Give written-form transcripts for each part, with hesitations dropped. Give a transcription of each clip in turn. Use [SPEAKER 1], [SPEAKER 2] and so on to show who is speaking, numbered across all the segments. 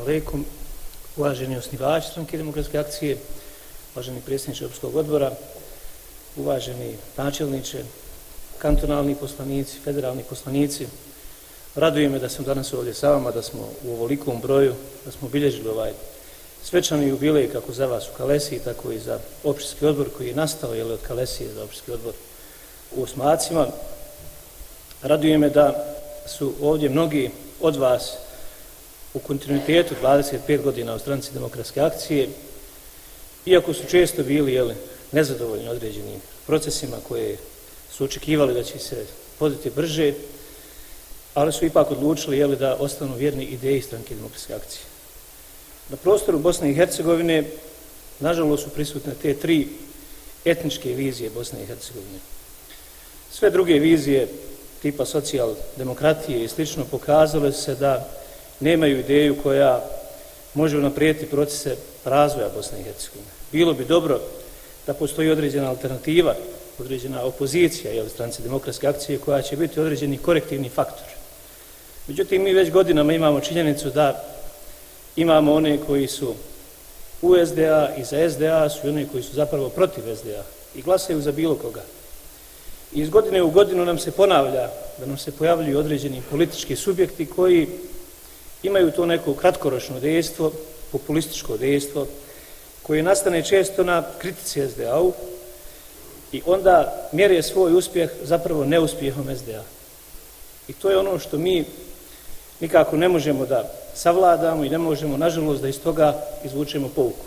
[SPEAKER 1] alaikum. Uvaženi osnivači Stranke demokratske akcije, uvaženi predsjedniče Europskog odbora, uvaženi načelniče, kantonalni poslanici, federalni poslanici. Raduje me da sam danas ovdje sa vama, da smo u ovolikom broju, da smo obilježili ovaj svečani jubilej kako za vas u Kalesiji, tako i za općinski odbor koji je nastao od Kalesije za općinski odbor u Osmacima. Raduje me da su ovdje mnogi od vas u kontinuitetu 25 godina u Stranci demokratske akcije, iako su često bili nezadovoljni određenim procesima koje su očekivali da će se voditi brže, ali su ipak odlučili da ostanu vjerni ideji Stranke demokratske akcije. Na prostoru Bosne i Hercegovine, nažalost, su prisutne te tri etničke vizije Bosne i Hercegovine. Sve druge vizije tipa socijaldemokratije i slično pokazale se da nemaju ideju koja može unaprijediti procese razvoja Bosne i Hercegovine. Bilo bi dobro da postoji određena alternativa, određena opozicija Stranci demokratske akcije koja će biti određeni korektivni faktor. Međutim, mi već godinama imamo činjenicu da imamo one koji su u SDA i za SDA su i one koji su zapravo protiv SDA i glasaju za bilo koga. I iz godine u godinu nam se ponavlja da nam se pojavljuju određeni politički subjekti koji imaju to neko kratkoročno dejstvo, populističko dejstvo, koje nastane često na kritici SDA-u i onda mjere svoj uspjeh zapravo neuspjehom SDA. I to je ono što mi nikako ne možemo da savladamo i ne možemo, nažalost, da iz toga izvučemo pouku.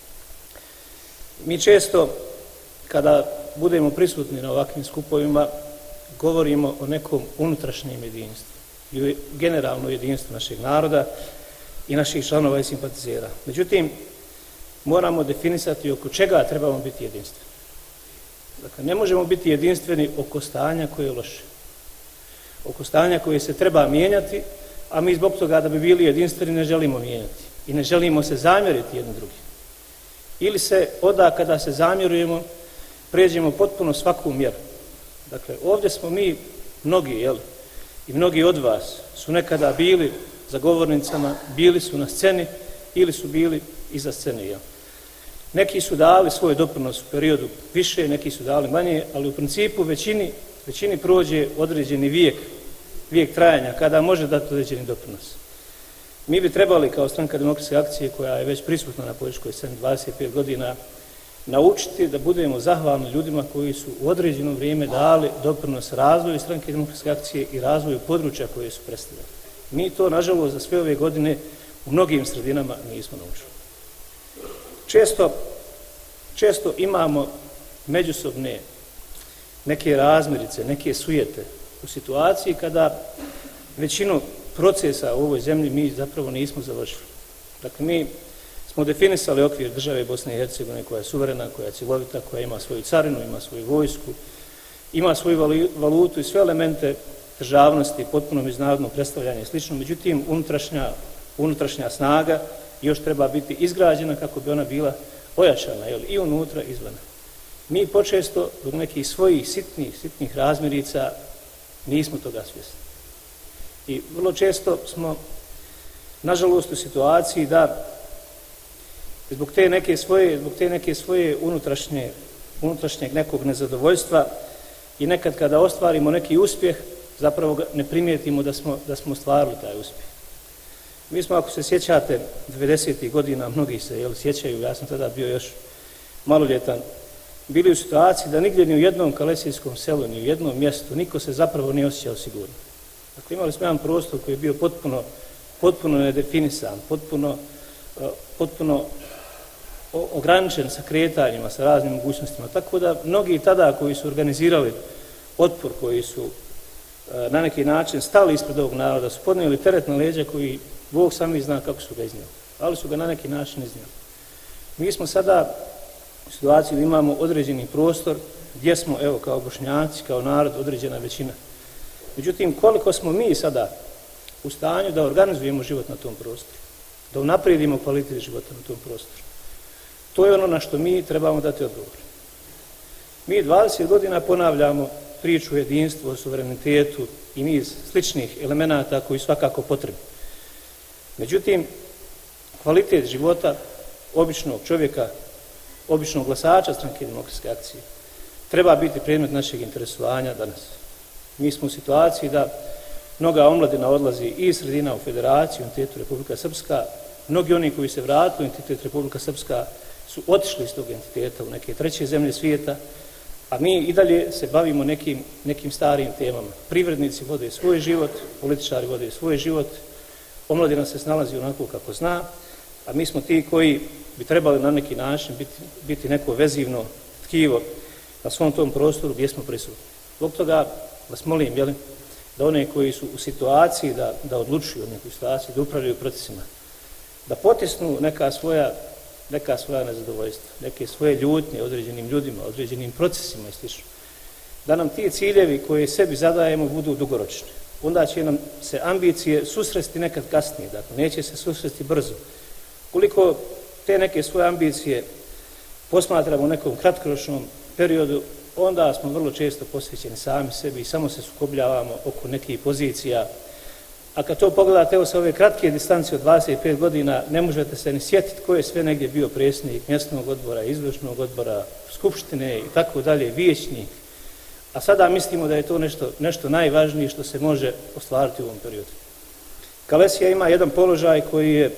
[SPEAKER 1] Mi često, kada budemo prisutni na ovakvim skupovima, govorimo o nekom unutrašnjem jedinstvu i generalno jedinstvu našeg naroda i naših članova i simpatizera. Međutim, moramo definisati oko čega trebamo biti jedinstveni. Dakle, ne možemo biti jedinstveni oko stanja koje je loše, oko stanja koje se treba mijenjati, a mi zbog toga da bi bili jedinstveni ne želimo mijenjati i ne želimo se zamjeriti jedni drugi. Ili se onda kada se zamjerujemo pređemo potpuno svaku mjeru. Dakle, ovdje smo mi mnogi, i mnogi od vas su nekada bili za govornicama, bili su na sceni ili su bili iza scene. Neki su dali svoj doprinos u periodu više, neki su dali manje, ali u principu većini prođe određeni vijek trajanja kada može dati određeni doprinos. Mi bi trebali kao Stranka demokratske akcije koja je već prisutna na političkoj sceni 25 godina naučiti da budemo zahvalni ljudima koji su u određeno vrijeme dali doprinos razvoju Stranke demokratske akcije i razvoju područja koje su predstavljali. Mi to, nažalost, za sve ove godine u mnogim sredinama nismo naučili. Često imamo međusobne neke razmirice, neke sujete u situaciji kada većinu procesa u ovoj zemlji mi zapravo nismo završili. Dakle, mi smo definisali okvir države Bosne i Hercegovine koja je suverena, koja je cjelovita, koja ima svoju carinu, ima svoju vojsku, ima svoju valutu i sve elemente državnosti, potpuno međunarodno predstavljanje i slično. Međutim, unutrašnja snaga još treba biti izgrađena kako bi ona bila ojačana i unutra i izvana. Mi počesto zbog nekih svojih sitnih razmirica nismo toga svjesni. I vrlo često smo, nažalost, u situaciji da zbog te neke svoje unutrašnjeg nekog nezadovoljstva i nekad kada ostvarimo neki uspjeh, zapravo ne primijetimo da smo ostvarili taj uspjeh. Mi smo, ako se sjećate, 90. godina, mnogi se sjećaju, ja sam tada bio još maloljetan, bili u situaciji da nigdje ni u jednom kalesijskom selu, ni u jednom mjestu, niko se zapravo nije osjećao sigurno. Dakle, imali smo jedan prostor koji je bio potpuno nedefinisan, potpuno ograničen sa kretanjima, sa raznim mogućnostima. Tako da mnogi tada koji su organizirali otpor, koji su na neki način stali ispred ovog naroda, su podnijeli teret na leđa koji Bog sami zna kako su ga iznijeli, ali su ga na neki način iznijeli. Mi smo sada u situaciji da imamo određeni prostor gdje smo, kao Bošnjaci, kao narod, određena većina. Međutim, koliko smo mi sada u stanju da organizujemo život na tom prostoru, da unaprijedimo kvalitet života na tom prostoru, to je ono na što mi trebamo dati odgovor. Mi 20 godina ponavljamo priču o jedinstvu, o suverenitetu i niz sličnih elemenata koji svakako potrebni. Međutim, kvalitet života običnog čovjeka, običnog glasača Stranke demokratske akcije, treba biti predmet našeg interesovanja danas. Mi smo u situaciji da mnoga omladina odlazi iz sredina u Federaciju, entitetu Republika Srpska. Mnogi oni koji se vratili u entitet Republika Srpska su otišli iz tog entiteta u neke treće zemlje svijeta, a mi i dalje se bavimo nekim starim temama. Privrednici vode svoj život, političari vode svoj život, omladina se snalazi onako kako zna, a mi smo ti koji bi trebali na neki način biti neko vezivno tkivo na svom tom prostoru gdje smo prisutni. Zbog toga vas molim, da one koji su u situaciji da odlučuju o nekoj situaciji, da upravljaju procesima, da potisnu neka svoja nezadovoljstva, neke svoje ljutnje određenim ljudima, određenim procesima i sl. Da nam ti ciljevi koje sebi zadajemo budu dugoročni. Onda će nam se ambicije susresti nekad kasnije, dakle neće se susresti brzo. Koliko te neke svoje ambicije posmatramo u nekom kratkoročnom periodu, onda smo vrlo često posvećeni sami sebi i samo se sukobljavamo oko nekih pozicija. A kad to pogledate, evo sa ove kratke distance od 25 godina, ne možete se ni sjetiti ko je sve negdje bio predsjednik mjesnog odbora, izvršnog odbora, skupštine i tako dalje, vijećnik. A sada mislimo da je to nešto najvažnije što se može ostvariti u ovom periodu. Kalesija ima jedan položaj koji je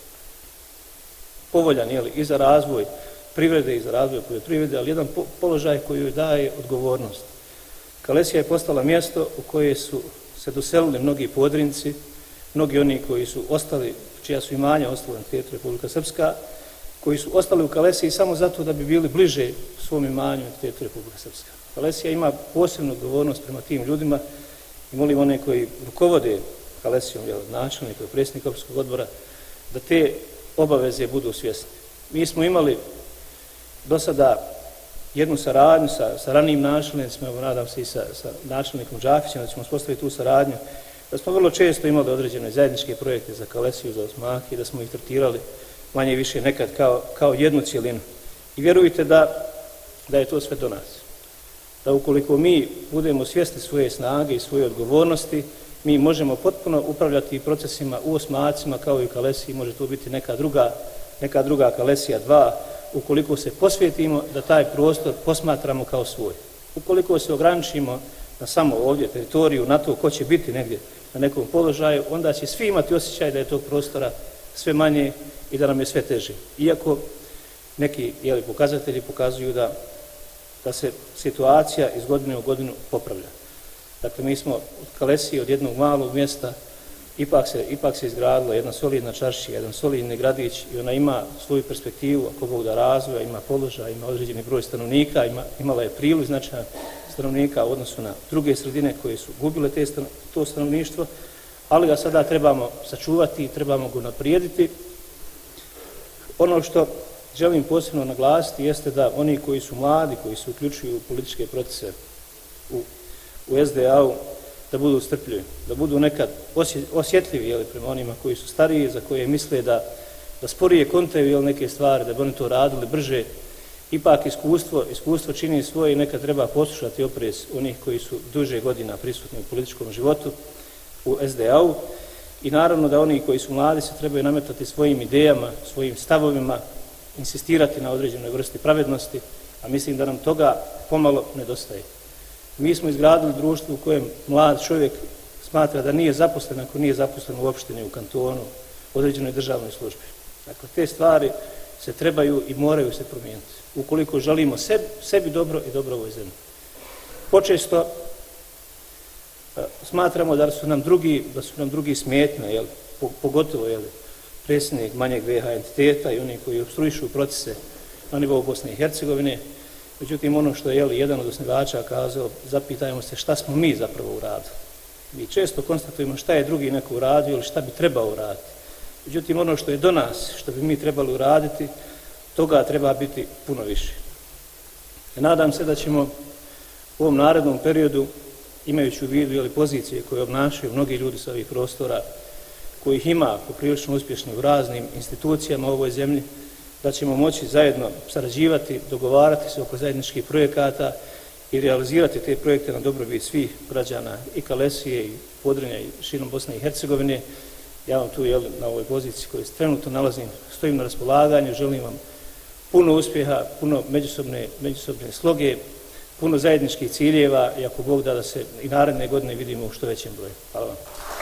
[SPEAKER 1] povoljan i za razvoj privrede i za razvoj poljoprivrede, ali jedan položaj koji joj daje odgovornost. Kalesija je postala mjesto u koje su se doselili mnogi Podrinci, mnogi oni koji su ostali, čija su imanja ostala na entitetu Republika Srpska, koji su ostali u Kalesiji samo zato da bi bili bliže svom imanju entitetu Republika Srpska. Kalesija ima posebnu odgovornost prema tim ljudima i molim one koji rukovode Kalesijom, načelnik i predsjednik općinskog odbora, da te obaveze budu svjesni. Mi smo imali do sada jednu saradnju sa ranijim načelnicima, nadam se i sa načelnikom Đafićem, da ćemo uspostaviti tu saradnju, da smo vrlo često imali određene zajedničke projekte za Kalesiju, za Osmaki i da smo ih tretirali manje više nekad kao jednu cjelinu. I vjerujte da je to sve do nas. Da ukoliko mi budemo svjesni svoje snage i svoje odgovornosti, mi možemo potpuno upravljati procesima u Osmacima kao i u Kalesiji, može to biti neka druga Kalesija 2, ukoliko se posvetimo da taj prostor posmatramo kao svoj. Ukoliko se ograničimo na samo ovdje teritoriju, na to ko će biti negdje na nekom položaju, onda će svi imati osjećaj da je tog prostora sve manje i da nam je sve teže. Iako neki pokazatelji pokazuju da se situacija iz godine u godinu popravlja. Dakle, mi smo od Kalesije, od jednog malog mjesta, ipak se izgradila jedna solidna čaršija, jedan solidni gradić i ona ima svoju perspektivu, ako Bog da razvoja, ima položaj, ima određeni broj stanovnika, imala je priliv značajan stanovnika u odnosu na druge sredine koje su gubile to stanovništvo, ali ga sada trebamo sačuvati i trebamo ga unaprijediti. Ono što želim posebno naglasiti jeste da oni koji su mladi, koji se uključuju u političke procese u SDA-u, da budu strpljivi, da budu nekad osjetljivi prema onima koji su stariji, za koje misle da sporije kontaju neke stvari, da bi oni to radili brže. Ipak iskustvo čini svoje i nekad treba poslušati oprez onih koji su duže godina prisutni u političkom životu u SDA-u i naravno da oni koji su mladi se trebaju nametati svojim idejama, svojim stavovima, insistirati na određenoj vrsti pravednosti, a mislim da nam toga pomalo nedostaje. Mi smo izgradili društvo u kojem mlad čovjek smatra da nije zaposlen ako nije zaposlen u opštini, u kantonu, u određenoj državnoj službi. Dakle, te stvari se trebaju i moraju se promijeniti. Ukoliko želimo sebi dobro i dobro ovoj zemlji. Počesto smatramo da su nam drugi smetnja, pogotovo predsjednik manjeg BiH entiteta i oni koji opstruišu procese na nivou Bosne i Hercegovine. Međutim, ono što je jedan od osnivača kazao, zapitajmo se šta smo mi zapravo uradili. Mi često konstatujemo šta je drugi neko uradio ili šta bi trebao uraditi. Međutim, ono što je do nas, što bi mi trebali uraditi, toga treba biti puno više. Nadam se da ćemo u ovom narednom periodu, imajući u vidu pozicije koje obnašaju mnogi ljudi sa ovih prostora, kojih ima poprilično uspješno u raznim institucijama u ovoj zemlji, da ćemo moći zajedno sarađivati, dogovarati se oko zajedničkih projekata i realizirati te projekte na dobrobit svih građana i Kalesije i Podrinja i širom Bosne i Hercegovine, Ja vam tu na ovoj poziciji koju se trenutno nalazim, stojim na raspolaganju, želim vam puno uspjeha, puno međusobne sloge, puno zajedničkih ciljeva i ako Bog da se i naredne godine vidimo u što većem broju. Hvala vam.